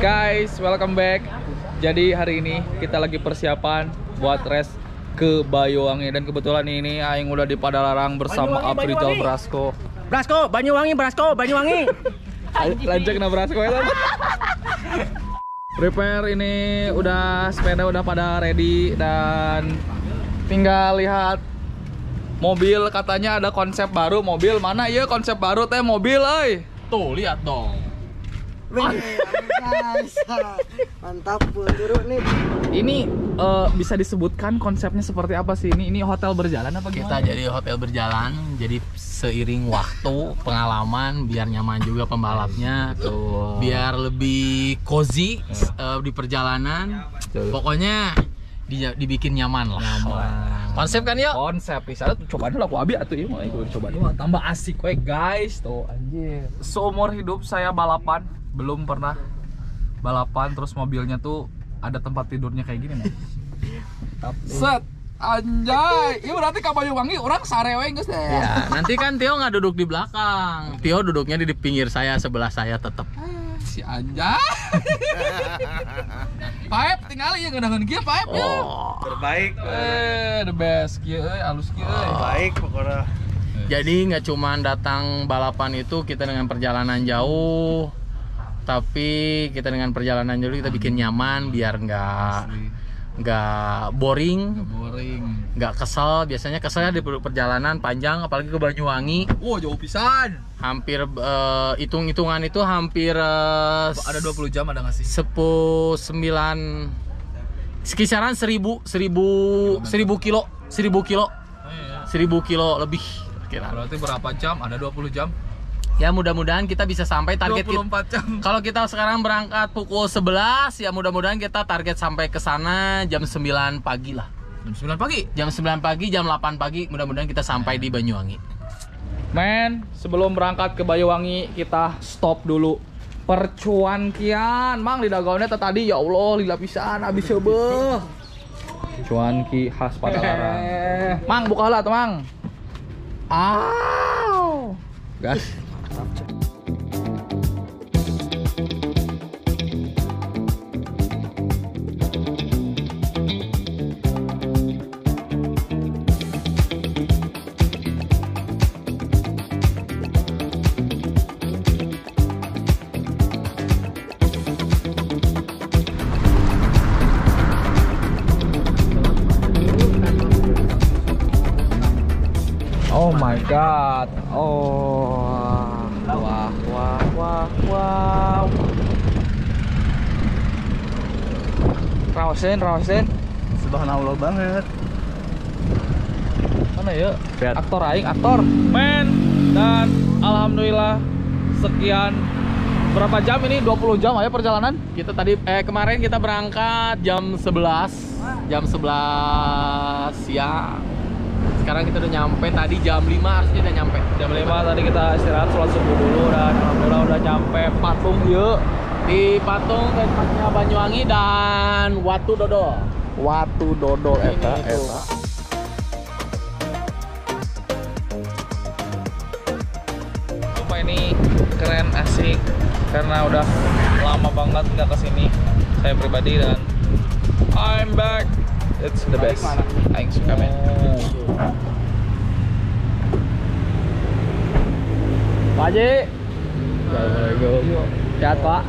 Guys, welcome back. Jadi hari ini kita lagi persiapan buat race ke Banyuwangi dan kebetulan ini aing udah di Padalarang bersama Aprijal Brasco. Brasco, Banyuwangi, Brasco, Banyuwangi. Lanjut na Brasco ya. Prepare ini udah sepeda udah pada ready dan tinggal lihat mobil, katanya ada konsep baru mobil. Mana ya konsep baru teh mobil euy. Tuh lihat dong. Mantap, turun nih. Ini bisa disebutkan konsepnya seperti apa sih? Ini hotel berjalan apa gimana? Kita jadi hotel berjalan, jadi seiring waktu, pengalaman, biar nyaman juga pembalapnya, tuh. Biar lebih cozy di perjalanan. Pokoknya dibikin nyaman lah. Konsep kan ya? Konsep bisa coba dulu aku abi atuh ieu mah coba dulu tambah asik we guys tuh anjir. Seumur hidup saya balapan belum pernah balapan terus mobilnya tuh ada tempat tidurnya kayak gini nih. Set anjay, ini berarti ka Banyuwangi orang sarewe geus deh. Ya, nanti kan Tio nggak duduk di belakang. Tio duduknya di pinggir saya, sebelah saya tetap. Si anjay. Paep tinggal ya ngeundangan kieu paep ya. Terbaik. The best kieu euy, alus kieu euy. Baik pokoknya. Jadi nggak cuma datang balapan itu kita dengan perjalanan jauh, tapi kita dengan perjalanan jauh kita bikin nyaman biar nggak boring, nggak kesel. Biasanya keselnya di perjalanan panjang, apalagi ke Banyuwangi. Wow, jauh pisan. Hampir hitung-hitungan itu hampir Ada 20 jam ada nggak sih? 9 kisaran 1000 kilo 1000 kilo lebih kira. Berarti berapa jam? Ada 20 jam. Ya mudah-mudahan kita bisa sampai target 24 jam. Kalau kita sekarang berangkat pukul 11, ya mudah-mudahan kita target sampai ke sana jam 9 pagi lah. Jam 9 pagi? Jam 9 pagi, jam 8 pagi mudah-mudahan kita sampai di Banyuwangi. Men, sebelum berangkat ke Banyuwangi kita stop dulu. Percuankian, Mang di dagaunnya tadi ya Allah lila pisan abis seubeuh. Cuanki khas Padalarang. Mang buka heula tuh, Mang. Aw. Gas. Oh my god. Oh. Wah. Raosen. Subhanallah banget. Mana ya? Aktor aing, men. Dan alhamdulillah sekian berapa jam ini? 20 jam aja perjalanan. Kita tadi kemarin kita berangkat jam 11 siang. Sekarang kita udah nyampe, tadi jam 5 harusnya udah nyampe. Jam 5 tadi kita istirahat sholat subuh dulu dan alhamdulillah udah nyampe patung yuk. Di patung tempatnya Banyuwangi dan Watu Dodol eta. Sumpah ini keren, asik karena udah lama banget nggak kesini saya pribadi dan I'm back. It's the best. Aing suka men. Pak Haji. Assalamualaikum. Sehat Pak.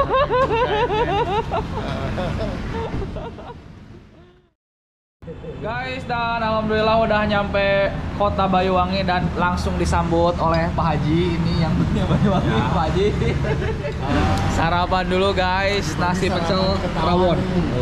Guys, dan alhamdulillah udah nyampe kota Banyuwangi dan langsung disambut oleh Pak Haji. Ini yang punya Banyuwangi, ya. Pak Haji. Sarapan dulu guys, nasi pecel rawon.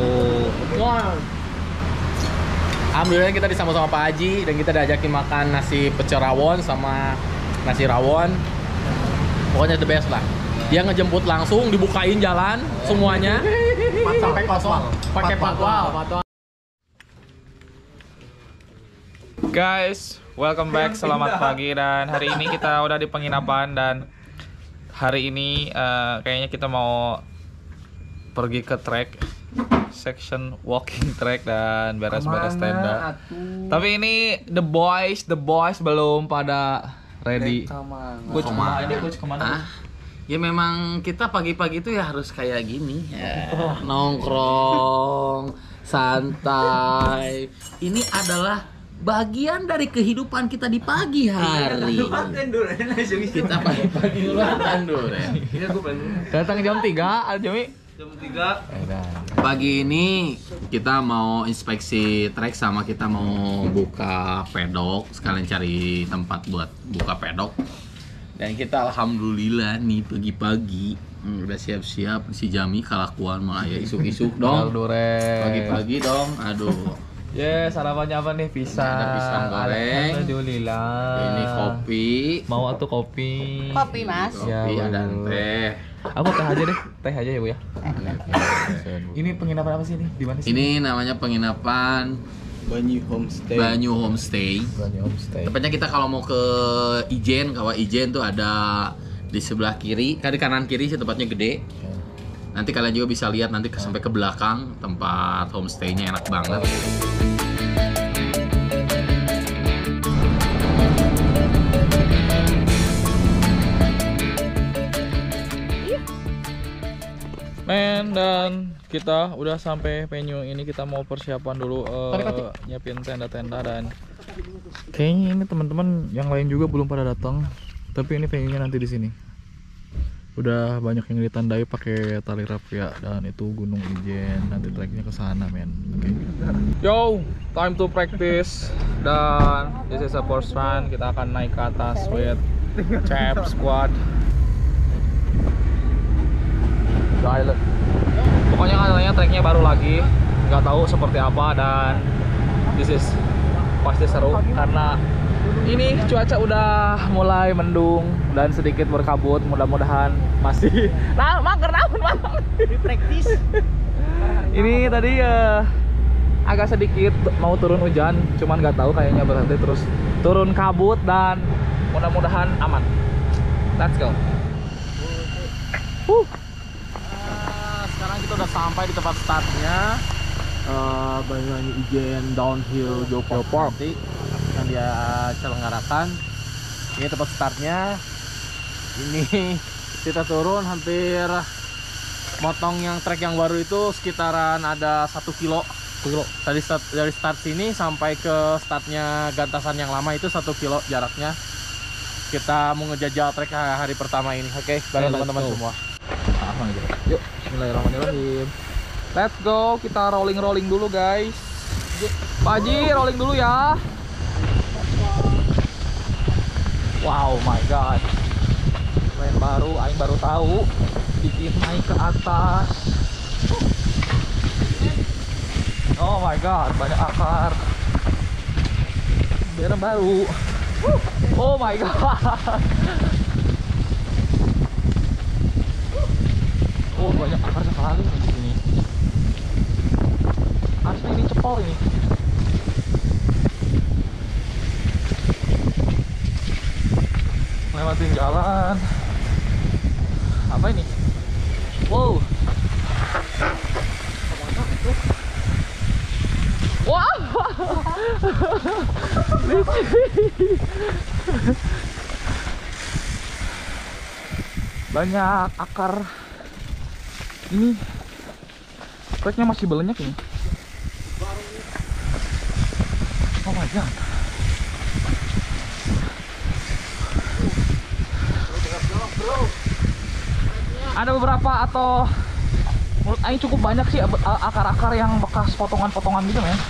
Alhamdulillah kita disambut sama Pak Haji dan kita diajakin makan nasi pecel rawon sama nasi rawon. Pokoknya the best lah. Dia ngejemput langsung, dibukain jalan semuanya sampai kosong. Pakai patwal. Guys, welcome back. Selamat pagi dan hari ini kita udah di penginapan dan hari ini kayaknya kita mau pergi ke track section walking track dan beres-beres tenda. Tapi ini the boys belum pada ready. Coach kemana? Ya memang kita pagi-pagi itu ya harus kayak gini ya. Nongkrong, santai. Ini adalah bagian dari kehidupan kita di pagi hari. Kita pagi-pagi dulu tandur ya. Datang jam 3, Jami. Jam 3. Pagi ini kita mau inspeksi trek sama kita mau buka pedok, sekalian cari tempat buat buka pedok. Dan kita alhamdulillah nih pagi-pagi udah siap-siap si Jami kelakuan mah ya isuk-isuk dong. Pagi-pagi dong. Aduh. Sarapannya apa nih? Pisang. Ada pisang goreng. Alhamdulillah. Ini kopi. Mau atuh kopi. Kopi, Mas. Kopi Ya, ada bener. teh. Aku teh aja deh. Teh aja ya, Bu ya. Ini penginapan apa sih ini? Di mana sih? Ini namanya penginapan Banyu Homestay. Banyu Homestay. Banyu Homestay. Tepatnya kita kalau mau ke Ijen, Kawah Ijen tuh ada di sebelah kiri, di kanan kiri sih tempatnya gede. Nanti kalian juga bisa lihat nanti sampai ke belakang tempat homestay-nya enak banget. Men, dan kita udah sampai venue ini. Kita mau persiapan dulu nyiapin tenda-tenda, dan kayaknya ini teman-teman yang lain juga belum pada datang. Tapi ini venue-nya nanti di sini. Udah banyak yang ditandai pakai tali rafia, dan itu Gunung Ijen. Nanti treknya ke sana, men. Oke. Yo, time to practice. Dan this is a first run. Kita akan naik ke atas with chap squad. Pokoknya katanya treknya baru lagi, nggak tahu seperti apa, dan this is pasti seru karena ini cuaca udah mulai mendung dan sedikit berkabut. Mudah-mudahan masih mager praktis. Ini tadi agak sedikit mau turun hujan, cuman nggak tahu kayaknya berhenti terus turun kabut, dan mudah-mudahan aman. Let's go. Sekarang kita udah sampai di tempat startnya, Banyu Ijen Downhill Geopark nanti yang dia selenggarakan. Ini tempat startnya. Ini kita turun hampir motong yang trek yang baru itu sekitaran ada 1 kilo. Dari start sini sampai ke startnya Gantasan yang lama itu 1 kilo jaraknya. Kita mau ngejajal trek hari pertama ini. Oke, bareng teman-teman semua. Yuk, bismillahirrahmanirrahim. Let's go, kita rolling dulu guys. Pak Haji, rolling dulu ya. Wow, my god. Main baru, aing baru tahu bikin naik ke atas. Oh my god, banyak akar. Biar baru. Oh my god. Oh, banyak akar sekali di sini. Asli ini cepol ini. Lewatin jalan. Apa ini? Wow. Wow. Banyak akar. Ini treknya masih banyak ini. Oh my god. Ada beberapa atau menurut Aing cukup banyak sih akar-akar yang bekas potongan-potongan gitu, men.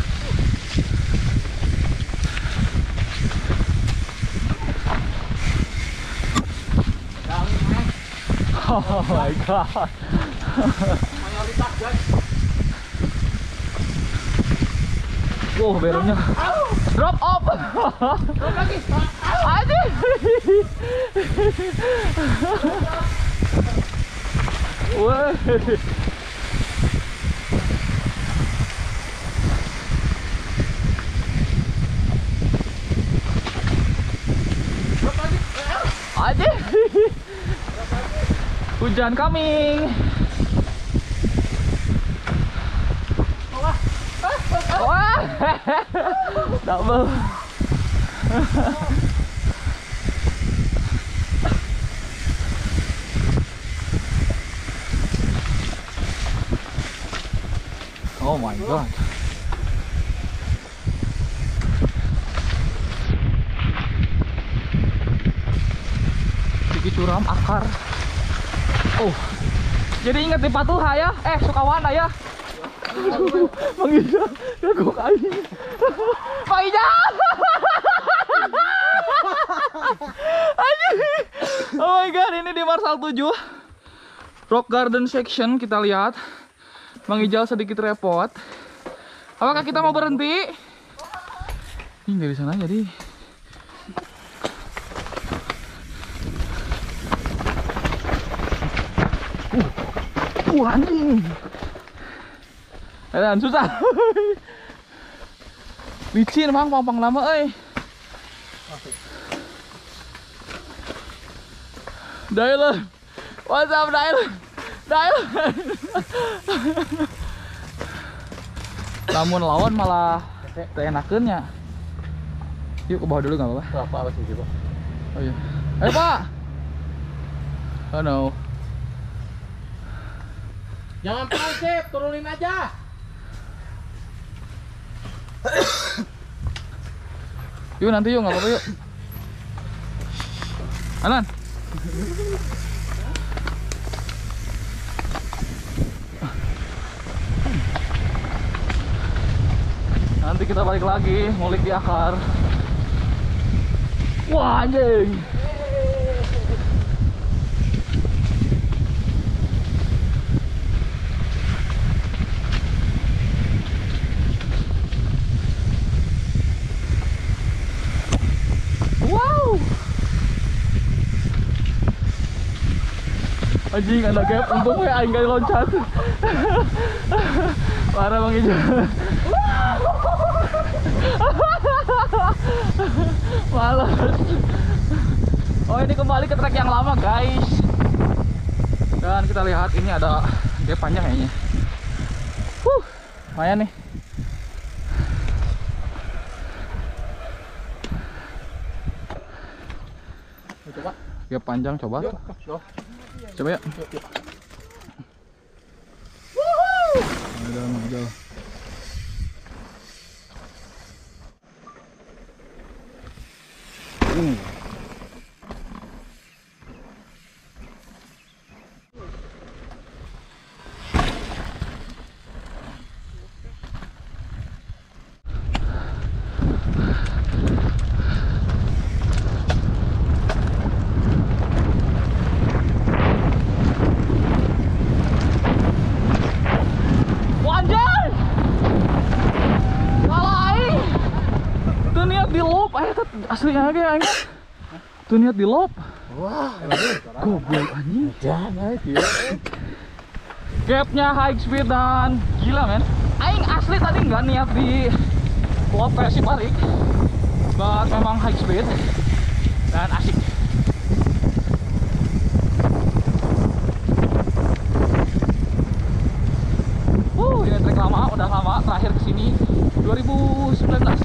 Oh my god. Mayoritas guys. Wow, belomnya drop off. Drop lagi. Aduh. Wah. Drop lagi. Aduh. Hujan coming. Wah. Double. Oh my god. Sedikit curam akar. Oh. Jadi ingat di Patuha ya? Sukawana ya? Bang Ijal, ya kok aing. Bang Ijal. Oh my god, ini di Marsal 7 Rock Garden Section. Kita lihat Bang Ijal sedikit repot. Apakah kita mau berhenti? Ini dari sana jadi. Anjing. Dan susah. Licin bang, pang lama Dylan. What's up Dylan? Namun lawan malah enakeun nya. Yuk ke bawah dulu nggak apa-apa. Apa sih coba? Oh iya. Ayo Pak. Oh no. Jangan pasif, turunin aja. Yuk nanti yuk, nggak apa-apa yuk. Alan. Nanti kita balik lagi, ngulik di akar. Wah anjing. Wow. Anjing ada gap, untung ya aing gak loncat. Parah Bang Ijal. Malas. Oh ini kembali ke trek yang lama guys. Dan kita lihat ini ada gap panjang kayaknya. Lumayan nih. Coba. Gap panjang coba. Coba ya. Udah. Aslinya aja anjing. Tuh niat di lop. Wah, goblok anjing. Gapnya high speed dan gila men. Aing asli tadi nggak niat di lop versi balik. But memang high speed dan asik. Ini trek lama, udah lama terakhir kesini 2019.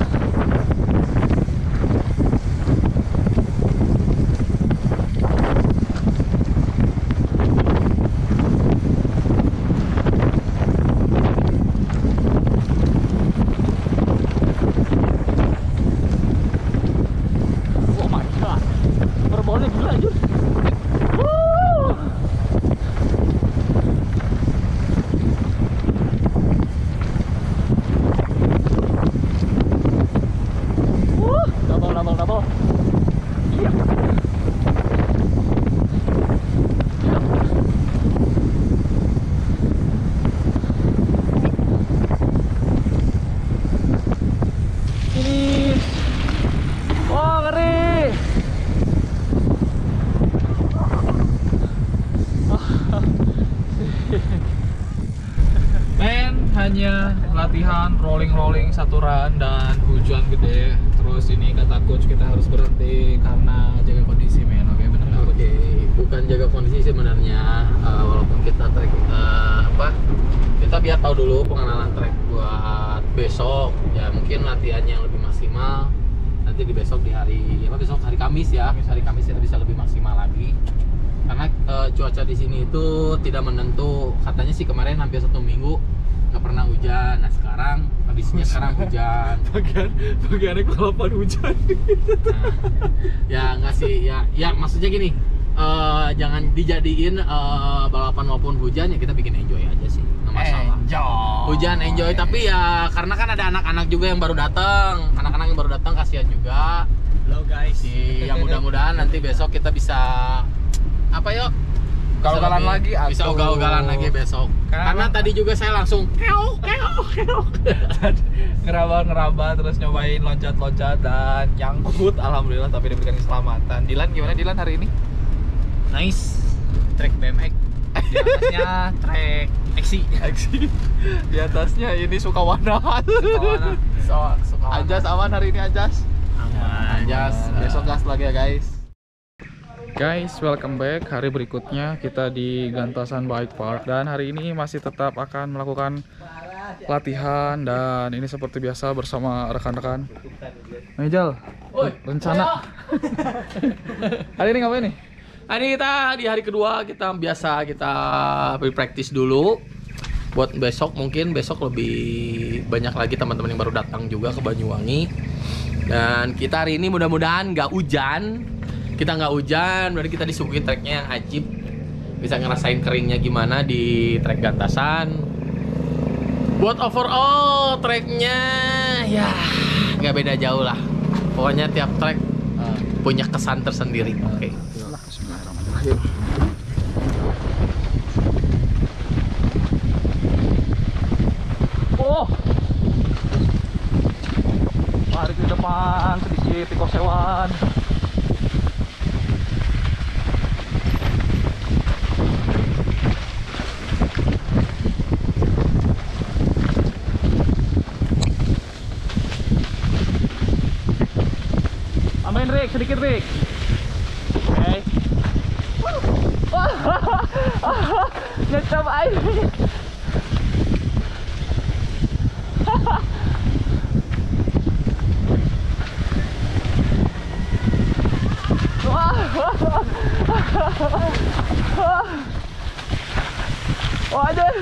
Hanya latihan rolling satu run dan hujan gede. Terus ini kata coach kita harus berhenti karena jaga kondisi men. Oke benar. Oke, bukan jaga kondisi sebenarnya. Walaupun kita trek kita biar tahu dulu pengenalan trek buat besok. Ya mungkin latihannya yang lebih maksimal. Nanti di besok di hari besok hari Kamis ya. Hari Kamis kita bisa lebih maksimal lagi. Karena cuaca di sini itu tidak menentu. Katanya sih kemarin hampir 1 minggu nggak pernah hujan. Nah sekarang kondisinya sekarang hujan. Bagiannya kelapa hujan. Nah, ya nggak sih, ya maksudnya gini, jangan dijadiin balapan maupun hujan, ya kita bikin enjoy aja sih, nggak masalah. Hujan enjoy, tapi ya karena kan ada anak-anak juga yang baru datang, kasihan juga. Halo guys. Ya mudah-mudahan nanti besok kita bisa apa yuk? Ugal-ugalan lagi, bisa atuh. ugal-ugalan lagi besok. Karena tadi juga saya langsung keok. ngeraba terus nyobain loncat-loncat dan nyangkut, alhamdulillah tapi diberikan keselamatan. Dilan gimana Dilan hari ini? Nice. Track BMX. Di atasnya track XC. Di atasnya ini Sukawanahan. Suka Anjas aman hari ini Anjas? Aman. Anjas, Besok gas lagi ya guys. Guys, welcome back. Hari berikutnya kita di Gantasan Bike Park dan hari ini masih tetap akan melakukan latihan dan ini seperti biasa bersama rekan-rekan. Mejal, rencana hari ini ngapain nih? Hari kita di hari kedua kita pre-practice dulu. Buat besok mungkin lebih banyak lagi teman-teman yang baru datang juga ke Banyuwangi. Dan kita hari ini mudah-mudahan nggak hujan. Kita nggak hujan, berarti kita disuguhin treknya yang ajib. Bisa ngerasain keringnya gimana di trek Gantasan. Buat overall treknya ya nggak beda jauh lah. Pokoknya tiap trek punya kesan tersendiri. Oke. Bismillahirrahmanirrahim. Oh, mari ke depan sedikit tikos hewan. Tambahin Rick, sedikit Rick. Oke. Ngecap air. Waduh.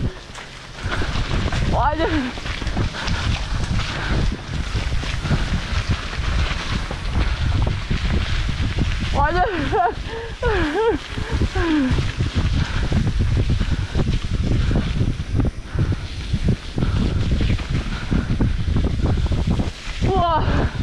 Wah.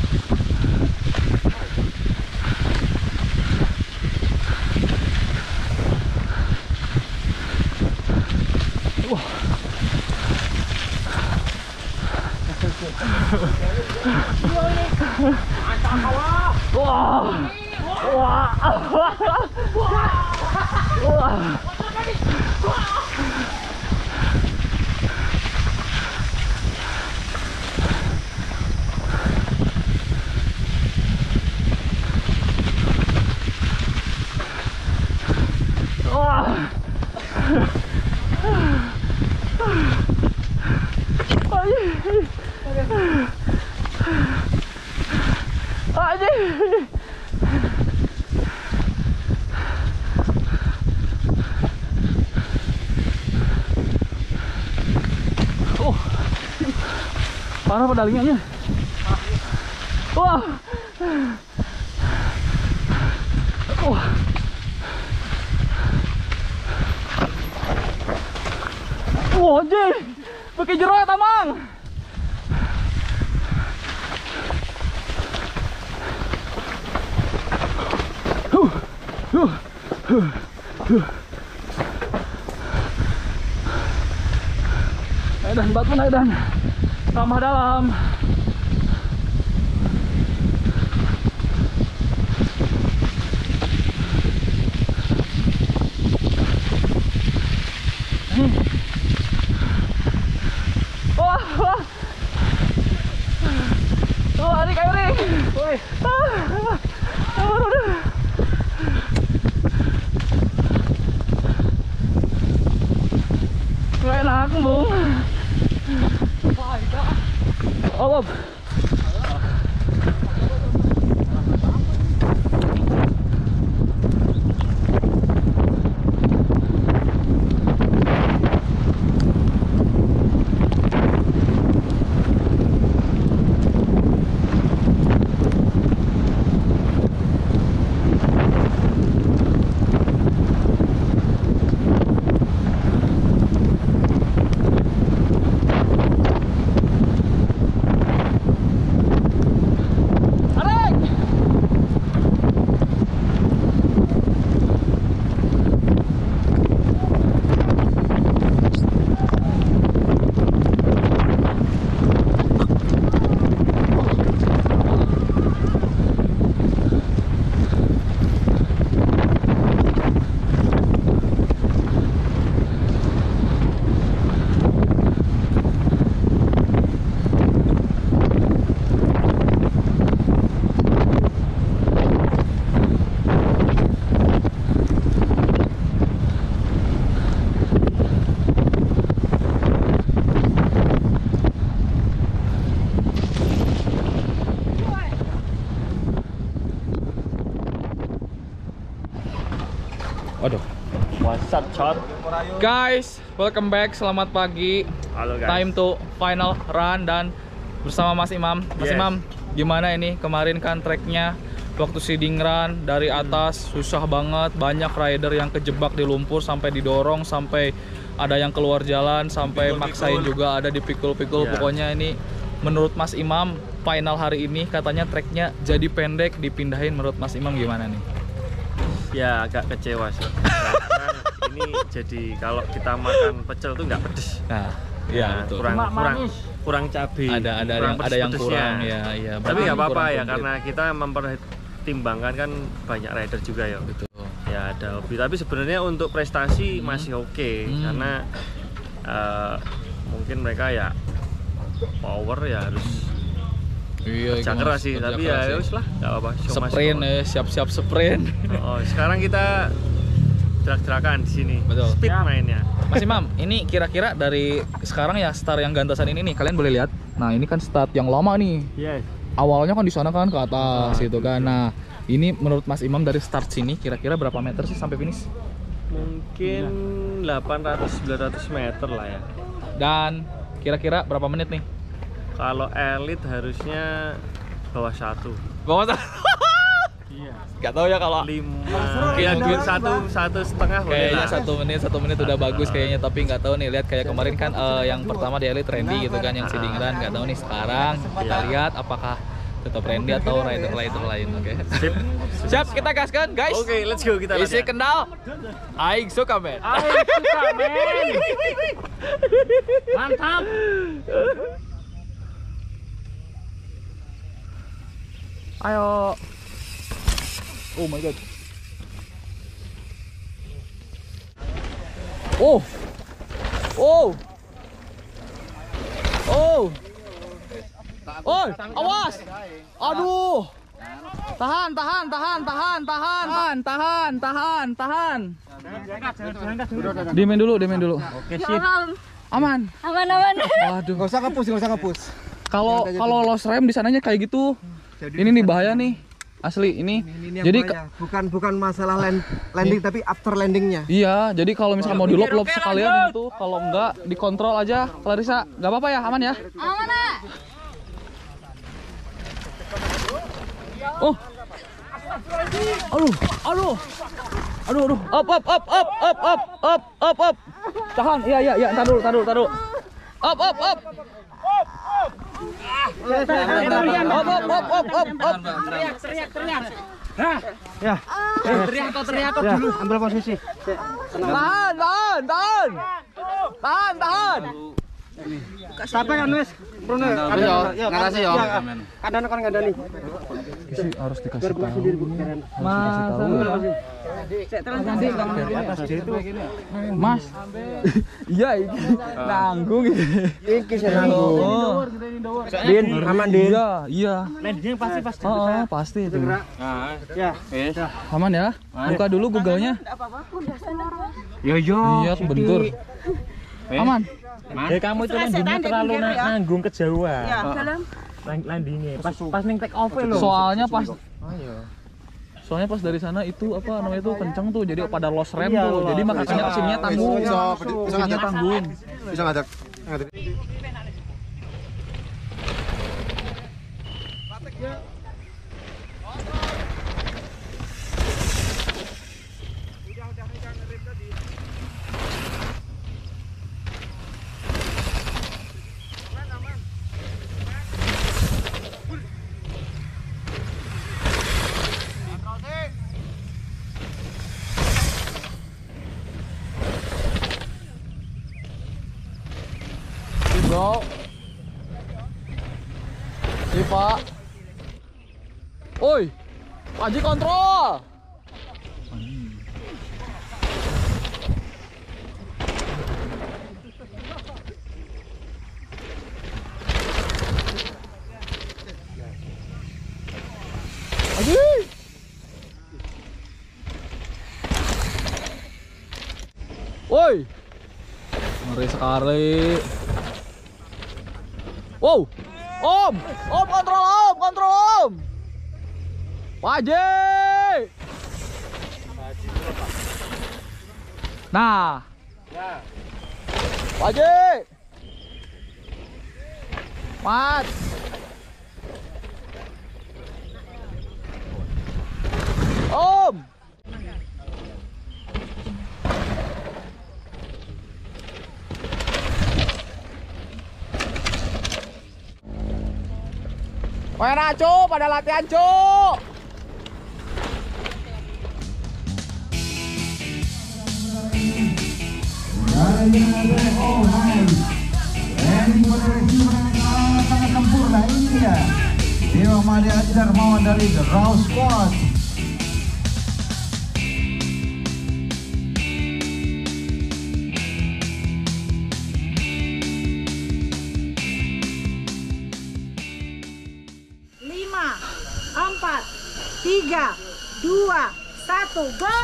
Parah pedalingannya. Wah. Wah, anjir. Pakai jero ya, Tamang. Dan batu naik dan tambah dalam. Adik ayo ring. Woi. Nggak enak, Bung. Allah. shot. Guys, welcome back. Selamat pagi. Halo guys. Time to final run dan bersama Mas Imam. Mas Yes. Imam, gimana ini? Kemarin kan treknya waktu seeding run dari atas susah banget. Banyak rider yang kejebak di lumpur sampai didorong, sampai ada yang keluar jalan, sampai maksain juga ada dipikul-pikul. Yeah. Pokoknya ini menurut Mas Imam final hari ini katanya treknya jadi pendek dipindahin. Menurut Mas Imam gimana nih? Ya agak kecewa sih. Karena ini jadi kalau kita makan pecel tuh nggak pedes. Nah, iya betul. Kurang cabai. Ada yang kurang ya, iya. Tapi nggak apa-apa Kurang ya komplit. karena kita mempertimbangkan kan banyak rider juga ya. Betul. Ya ada hobi. Tapi sebenarnya untuk prestasi masih oke karena mungkin mereka ya power ya harus Iya, kerja keras sih. Tapi ya wis lah nggak apa-apa. Show must go sprint on. ya, siap-siap sprint. Oh, sekarang kita gerak-gerakan di sini. Betul. Speed mainnya. Mas Imam, ini kira-kira dari sekarang ya start yang gantasan ini nih, kalian boleh lihat. Nah, ini kan start yang lama nih. Yes. Awalnya kan di sana kan ke atas gitu kan. Nah, ini menurut Mas Imam dari start sini kira-kira berapa meter sih sampai finish? Mungkin 800-900 meter lah ya. Dan kira-kira berapa menit nih? Kalau elit harusnya bawah 1. Bawah Iya. Gak tahu ya kalau 5. Ya mungkin 1,5 boleh kayaknya lah. 1 menit udah bagus kayaknya, tapi nggak tahu nih, lihat kayak kemarin kan yang pertama di Elite Randy gitu kan yang seeding run, nggak tahu nih sekarang kita lihat apakah tetap Randy atau rider lain. Oke. Sip. Siap, kita gaskan guys. Oke, let's go kita Isi latihan. kendal. Aing suka men. Mantap. Ayo. Oh my god. Oh. Oh. Oh. Oh, awas. Aduh. Tahan. Dimain dulu. Oke, sip. Aman. Aman. Waduh. Nggak usah ngepus. Kalau lost rem di sananya kayak gitu. Ini nih bahaya nih. Asli ini. Jadi bukan masalah landing tapi after landingnya. iya, jadi kalau misalkan mau di lock sekalian itu, kalau enggak dikontrol aja. Clarissa, nggak apa-apa ya, aman ya? Aman, Nak. Oh. Aduh. Up. Tahan. Iya. Taruh. Up. Teriak dulu. Ambil posisi. Tahan. Siapa kan wes? Bruno. Ngarasi yo. Kadang kan ngandani. Isi harus dikasih tahu. Mas. Iya, ini nanggung ini. Iki sing nanggung. Oh. Din, aman Din. Iya. Landingnya pasti. Oh, pasti itu. Ya. Aman ya? Buka dulu Google-nya. Yo. Iya, kebentur. Aman. Kamu itu landingnya terlalu nanggung kejauhan. Landingnya pas ning take off lo. Soalnya pas dari sana itu apa namanya itu kenceng tuh, jadi pada lost rem tuh. Jadi makanya mesinnya tanggung. Mesinnya tanggung. Bisa ngadak. Bro. Si Pak. Oi. Paji kontrol. Paji. Woi. Ngeri sekali. Wow. Om kontrol Om. Paji. Nah. Pak Haji. Mas. Om. Mana cu, pada latihan cu. Sangat sempurna ini dia Dewa Madya Darmawan dari The Raw Squad. Lima, 4, 3, 2, 1, go!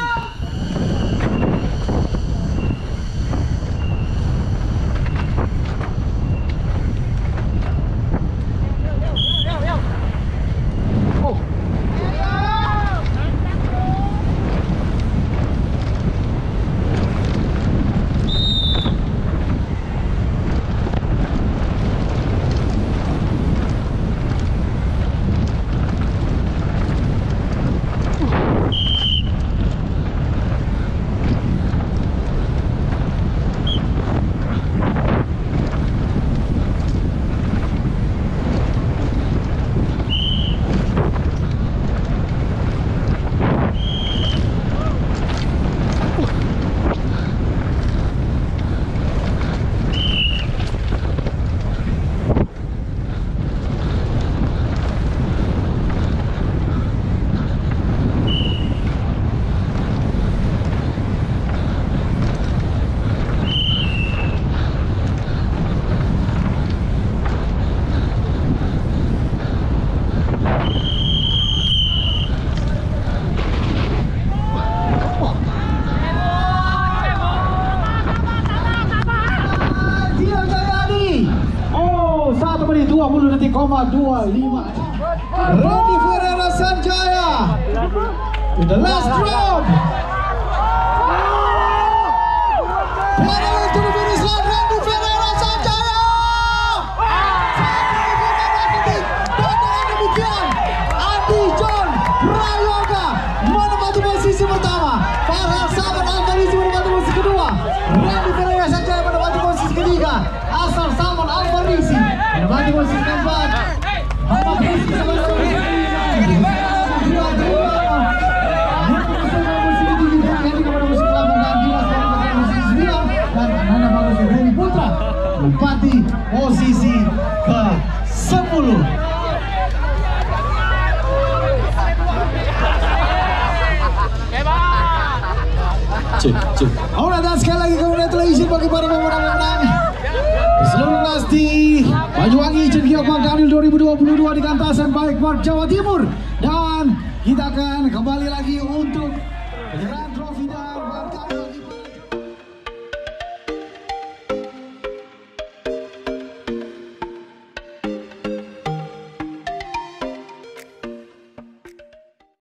menit 20 detik, 25. Randy Ferreira Sanjaya in the last drop. Pedal to the finish line, Randy Ferreira Sanjaya. Dan demikian Andi John Prayoga menempati posisi pertama. Farhad Saman Alfarisi menempati posisi kedua. Randy Ferreira Sanjaya menempati posisi ketiga. Asal Saman Alfarisi menempati posisi keempat. Menempati posisi ke-10. Alright, dan sekali lagi congratulations bagi para pemenang-pemenang seluruh Nasti Banyuwangi Cendekiawan Park Daniel 2022 di Kantasan Bike Park Jawa Timur. Dan kita akan kembali lagi untuk penyerahan trofi dan